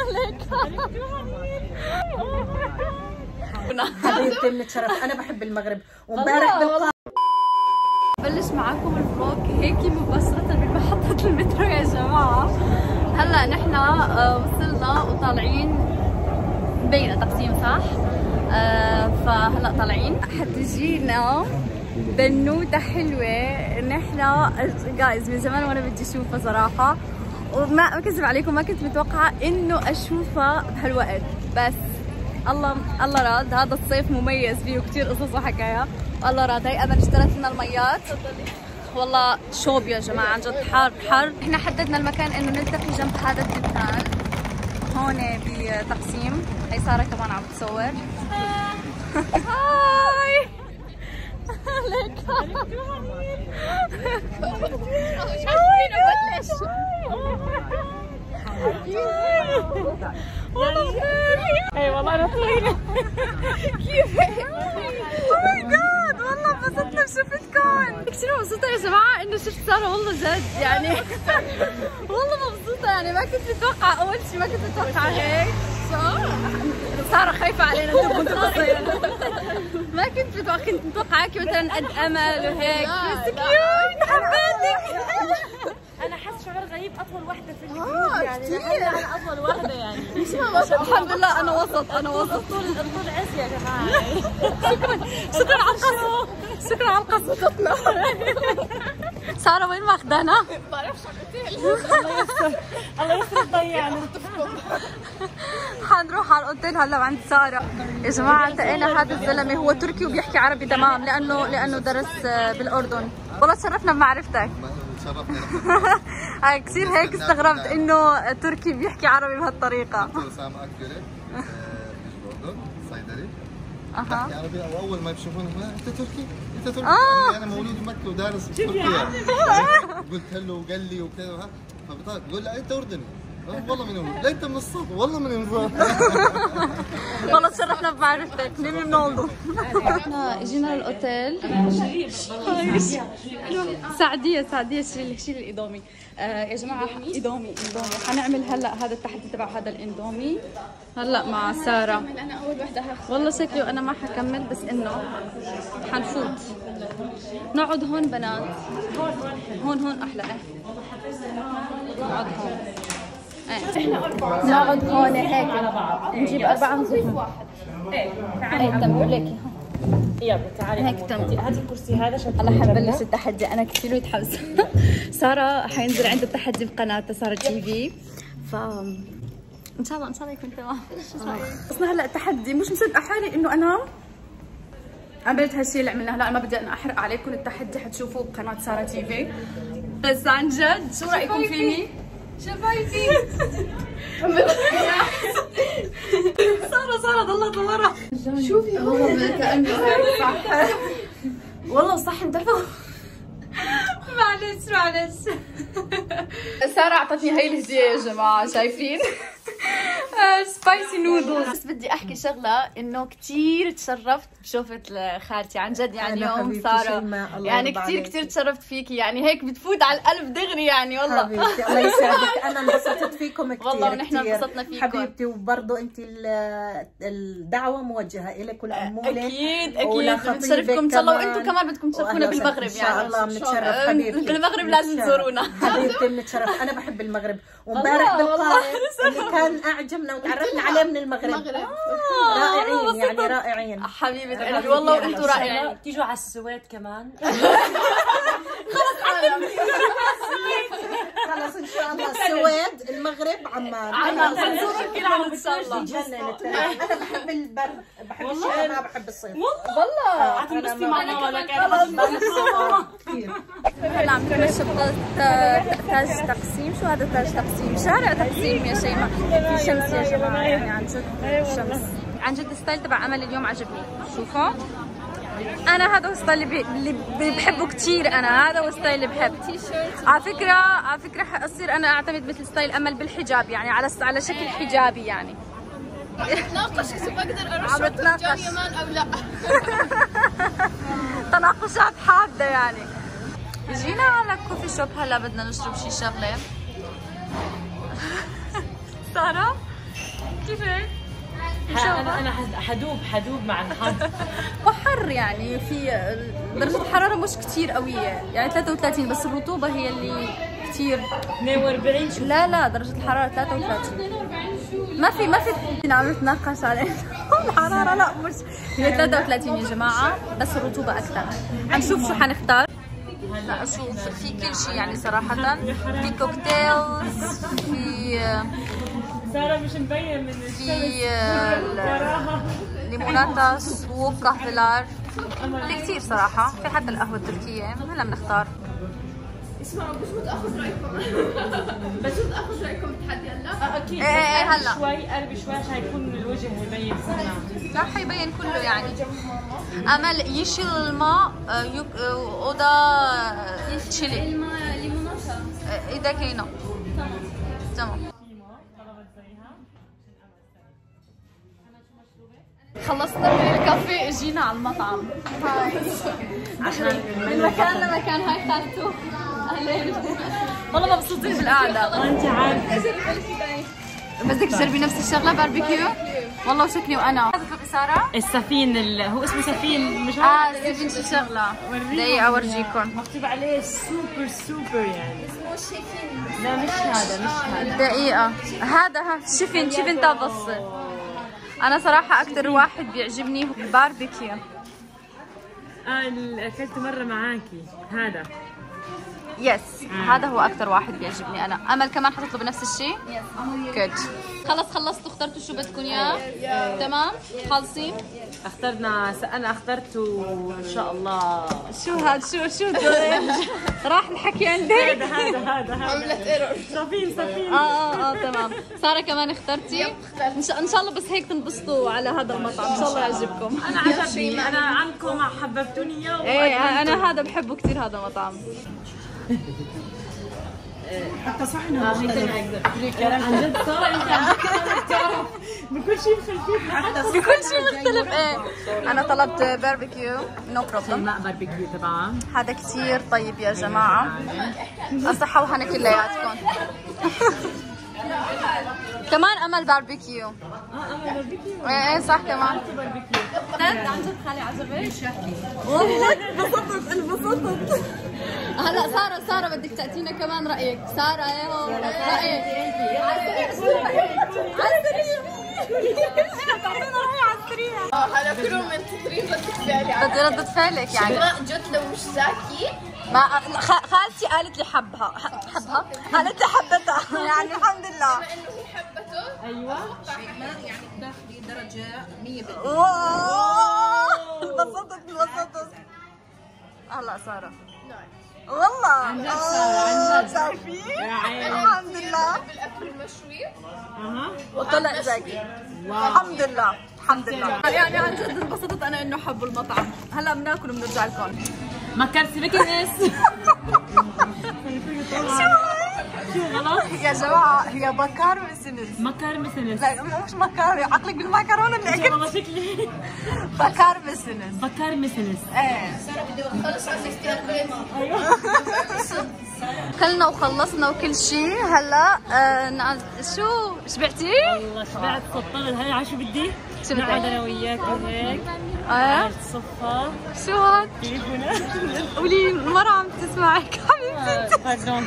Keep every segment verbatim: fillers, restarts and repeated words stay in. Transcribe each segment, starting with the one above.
حبيبتي بنتشرف. انا بحب المغرب وامبارح بالقاهرة. بلش معاكم الفلوج هيك مباشرة بمحطة المترو يا جماعة. هلا نحن وصلنا وطالعين مبينة تقسيم صح؟ آه فهلا طالعين حتجينا بنوتة حلوة. نحن جايز من زمان وانا بدي اشوفها صراحة، وما اكذب عليكم ما كنت متوقعة انه اشوفها بهالوقت، بس الله الله راد. هذا الصيف مميز فيه كثير قصص وحكايا، الله راد. هي امل اشترت لنا الميات. والله شوب يا جماعة عن جد، حر حر. احنا حددنا المكان انه نلتقي جنب هذا الدكان هون بتقسيم. هي سارة كمان عم تصور. هاي ليك والله اي والله انا طويلة. كيف؟ اوه ماي جاد والله انبسطنا بشفتكم. كثير مبسوطة يا جماعة انه شفت سارة والله جد يعني. والله مبسوطة يعني ما كنت متوقعة. اول شيء ما كنت متوقعة هيك. سارة خايفة علينا ما كنت متوقعة. كنت متوقعاكي مثلا قد امل وهيك، بس كيوت حبيتك. انا حاسه شعور غريب، اطول واحده في الجروب يعني. كثير انا اطول واحده يعني. الحمد لله انا وسط انا وسط. الطول الطول عز يا جماعه. شكرا شكرا على القصه، شكرا على قصتنا. ساره وين ماخذانا؟ ما بعرفش على الاوتيل. الله يستر الله يستر تضيعنا. حنروح على الاوتيل هلا عند ساره. يا جماعه التقينا هذا الزلمه هو تركي وبيحكي عربي تمام، لانه لانه درس بالاردن. والله تشرفنا بمعرفتك. هاي كثير هيك استغربت انه تركي بيحكي عربي بهالطريقه. اسامه اكبر بالاردن صيدلي اها بحكي عربي، او اول ما بيشوفوني انت تركي انت تركي. آه. انا مولود بمكه ودارس بتركيا. قلت له وقال لي وكذا، فبطاق بقول له انت اردني. والله من وين؟ لا انت من الصوت. والله من وين؟ والله تشرفنا بمعرفتك. مين من نولدو؟ احنا اجينا للاوتيل. سعديه سعديه شيل شيل الاندومي. آه يا جماعه اندومي اندومي حنعمل هلا هذا التحدي تبع هذا الاندومي هلا مع ساره. انا اول وحده هاخذ. والله شكله انا ما حكمل، بس انه حنفوت نقعد هون بنات. هون هون احلى. نقعد هون. ايه نقعد هون هيك نجيب أربعة نصف. ايه تعالي تم لك يلا تعالي هيك تم. هاتي الكرسي هذا عشان هلا حنبلش التحدي. انا كثير متحمسه. ساره حينزل عند التحدي بقناتها ساره تي في، ف ان شاء الله ان شاء الله يكون تمام. بس هلا التحدي مش مصدقه حالي انه انا عملت هالشيء اللي عملناه. هلا ما بدي انا احرق عليكم التحدي، حتشوفوه بقناه ساره تي في. بس عن جد شو رايكم فيني؟ شفايفي سارة سارة ضلت ورا. شوفي والله كأنه صح. والله صح انتفخ. معلش معلش. سارة اعطتني هاي الهدية يا جماعة، شايفين؟ سبايسي نودلز. بس بدي احكي شغلة انه كثير تشرفت بشوفة خالتي عن جد يعني اليوم سارة. يعني كثير كثير تشرفت فيكي، يعني هيك بتفوت على القلب دغري يعني والله. حبيبتي الله يسعدك. انا انبسطت فيكم كثير والله ونحن انبسطنا فيكم حبيبتي، وبرضه انت الدعوة موجهة لك ولعمولك. اكيد اكيد بنشرفكم ان شاء الله، وانتم كمان بدكم تشرفونا بالمغرب يعني. ان شاء الله بنتشرف حبيبتي. بالمغرب لازم تزورونا حبيبتي بنتشرف. انا بحب المغرب وامبارح بالقاهرة اللي كان اعجبنا وتعرفنا عليه من المغرب. رائعين يعني رائعين حبيبة قلبي والله، وانتم رائعين. تيجوا على السويد كمان. خلص ان شاء الله السويد المغرب عمان. عمان حنزورك كل عام ان شاء الله. انا بحب البرد، بحب الشتاء ما بحب الصيف. والله هتنبسطي معنا ولا كثير. هلا عم نمشي تاج تقسيم. شو هذا تاج تقسيم؟ شارع تقسيم يا شيماء. في شمس يا جماعه يعني عن جد شمس. عن جد الستايل تبع امل اليوم عجبني. شوفوا انا هذا هو الستايل اللي بحبه كثير. انا هذا هو الستايل اللي بحب. على فكره على فكره حاصير انا اعتمد مثل ستايل امل بالحجاب، يعني على على شكل حجابي يعني. ناقش اذا بقدر اروح عم بتناقش يمان او لا. تناقشات حاده يعني. جينا على كوفي شوب هلا بدنا نشرب شي شغله. سارة كيف هيك؟ انا انا حدوب حدوب مع الحر. وحر يعني، في درجة الحرارة مش كتير قوية يعني ثلاثة وثلاثين، بس الرطوبة هي اللي كتير. اثنين وأربعين شو؟ لا لا درجة الحرارة ثلاثة وثلاثين. ما في ما في عم نتناقش على الحرارة، لا مش هي ثلاثة وثلاثين يا جماعة، بس الرطوبة أكثر. حنشوف شو حنختار. لا أشوف في كل شيء يعني صراحة، في كوكتيلز، في سارة مش مبين من في ليموناتا، صوف، كهفلار، في كثير صراحة، في حتى القهوة التركية. هلا بنختار. اسمعوا بجوز اخذ رايكم. بجوز اخذ رايكم التحدي هلا؟ اكيد. ايه ايه هلا شوي قربي شوي عشان يكون الوجه يبين سنة. لا حيبين كله يعني. امل يشيل الماء ودا تشيلي الماء ليموناتا اذا كاينه. تمام. خلصنا من الكافيه، اجينا على المطعم. هاي عشان من مكان لمكان. هاي خالته. اهلين. والله مبسوطين بالقعده. انت عارفه بدك تجربي نفس الشغله باربيكيو؟ والله وشكلي وانا. تطلبي ساره؟ السفين ال... هو اسمه سفين مش اه سفين شو شغله؟ دقيقه اورجيكم. مكتوب عليه سوبر سوبر يعني. اسمه شيفين. لا مش هذا مش هذا. دقيقه هذا ها شيفين شيفين تابص. أنا صراحة أكثر واحد بيعجبني هو الباربيكيو. آه أكلت مرة معاكي هذا. يس آه. هذا هو أكثر واحد بيعجبني أنا. أمل كمان حتطلب نفس الشيء؟ يس. جود. خلص خلصتوا اخترتوا شو بدكم إياه؟ تمام؟ خالصين؟ اخترنا أنا اخترته إن شاء الله. شو هاد شو شو راح الحكي عندك؟ هذا هذا هذا عملت ايرور. سفين سفين. اه اه اه تمام. سارة كمان اخترتي؟ إن شاء إن شاء الله بس هيك تنبسطوا على هذا المطعم، إن شاء الله يعجبكم. أنا عجبني، أنا عنكم حببتوني إياه. إيه أنا هذا بحبه كثير هذا المطعم. حتى صحنا عن جد صار انت بتعرف بكل شيء مختلف. بكل شيء مختلف. ايه انا طلبت باربيكيو نو بروبلم. لا باربيكيو تبعها هذا كثير طيب يا جماعه. الصحه وهنا كلياتكم. كمان امل باربيكيو. اه امل باربيكيو. ايه صح كمان باربيكيو. عن جد خالي عجبك؟ والله انبسطت انبسطت. هلا ساره ساره بدك تاتينا كمان رايك. ساره ايه هو رايك على السريع. على السريع تعطينا راي على السريع. اه هلا كله من تقريبا ردة فعلي. بدي ردة فعلك يعني. جد لو مش زاكي ما خالتي قالت لي حبها حبها قالت لي حبتها يعني الحمد لله. بما انه هي حبته. ايوه يعني داخلي درجه مية بالمية. واو انبسطت انبسطت. هلا ساره والله عن جد ساره عن جد شايفين؟ يا عيني الحمد لله. بالاكل المشوي. اها وطلع زكي. الحمد لله الحمد لله. يعني عن جد انبسطت انا انه حبوا المطعم. هلا بناكل وبنرجع لكم. مكرتي بكنس. شو غلط؟ يا جماعه هي بكار مسنس. مكر مسنس. لا مش مكار، عقلك بالمكرونه اللي اكلت. والله شكلي بكار مسنس. بكار مسنس. ايه خلص عزيزتي كلنا وخلصنا وكل شيء. هلا آه شو شبعتي؟ والله شبعت سطرت. هلا على شو بدي؟ شو بدك؟ نقعد انا وياك هيك اه صفة. شو هاد؟ تليفونات. قولي المرة عم تسمعك حبيبتي. باردون.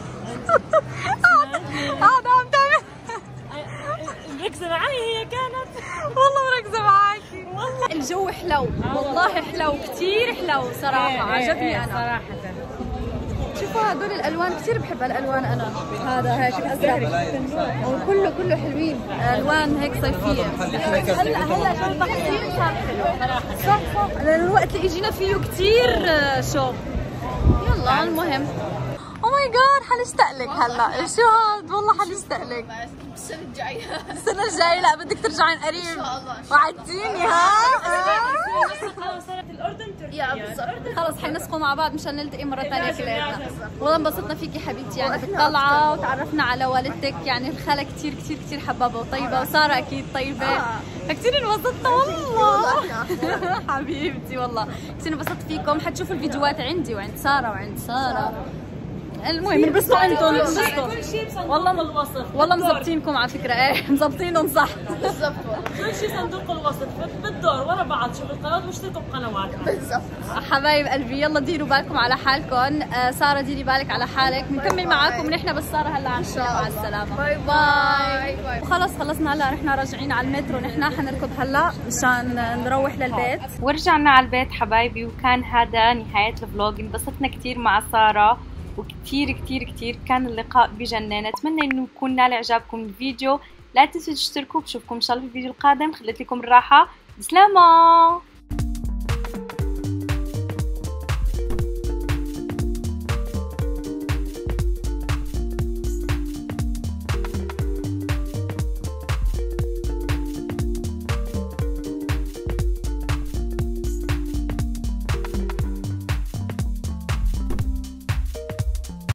قاعدة عم تعمل مركزة معي هي كانت. والله مركزة معاكي. والله الجو حلو والله حلو كثير حلو صراحة. عجبني أنا صراحة. شوفوا هدول الالوان كثير بحب الالوان انا. هذا هيك الازرق وكله كله حلوين الوان هيك صيفيه. هلا هلا شو التقسيم صار حلو صح صح. الوقت اللي اجينا فيه كثير شو. يلا المهم او ماي جاد حنشتاق لك هلا. شو هاد والله حنشتاق لك. السنة الجاية. السنة الجاية لا بدك ترجعين قريب. ان شاء الله. وعدتيني ها؟ صارت الأردن تركيا. يا بالضبط. خلص حنسقوا مع بعض مشان نلتقي مرة ثانية كلياتنا. والله انبسطنا فيكي حبيبتي يعني بالطلعة وتعرفنا على والدتك يعني الخالة كثير كثير كثير حبابة وطيبة وسارة أكيد طيبة. فكثير انبسطنا والله. حبيبتي والله كثير انبسطت فيكم. حتشوفوا الفيديوهات عندي وعند سارة وعند سارة المهم انبسطوا انتم انبسطوا كل شيء بصندوق والله الوصف. والله مظبطينكم على فكره. ايه مظبطينهم صح. بالضبط والله. كل شيء صندوق الوصف بالدور ورا بعض. شوفوا القنوات واشتركوا بقنواتنا. بالضبط. حبايب قلبي يلا ديروا بالكم على حالكم. آه ساره ديري بالك على حالك. بنكمل معاكم نحن بس ساره هلا عن مع السلامه. باي باي. باي. وخلص خلصنا هلا نحن راجعين على المترو. نحن حنركض هلا مشان نروح للبيت. ورجعنا على البيت حبايبي وكان هذا نهاية الفلوج. انبسطنا كتير مع سارة وكتير كتير كتير كان اللقاء بجنان. اتمنى انه يكون نال اعجابكم الفيديو. لا تنسوا تشتركوا. بشوفكم ان شاء الله في الفيديو القادم. خليت لكم الراحة. بسلامة.